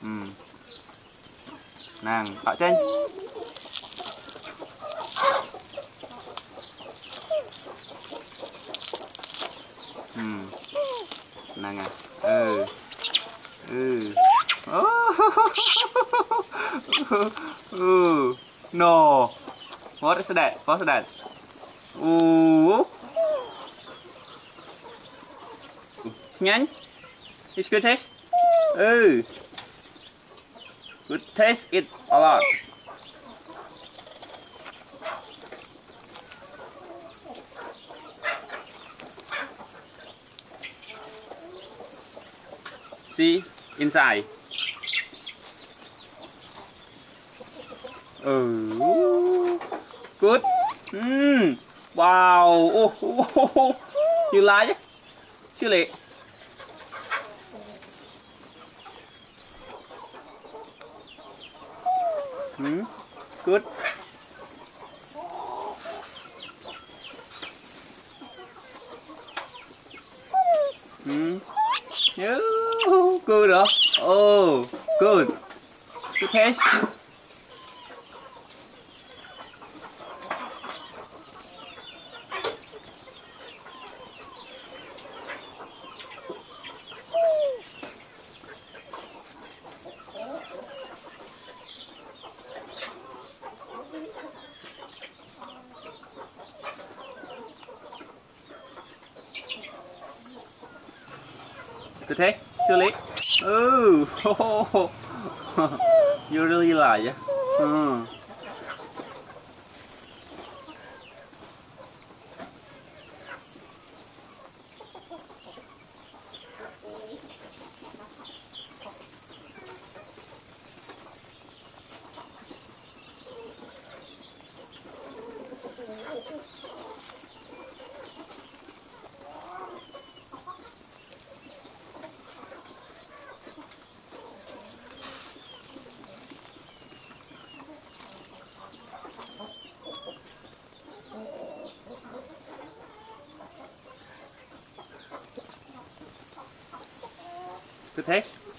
Nàng ở trên. Nàng à. No. What is that? What's that? Nhanh. It's good taste. Good taste it a lot. See inside. Good. Wow. You like it? Chili. Good. Good. Oh, good. Good taste. Good taste. Chili. You really like it. Good taste.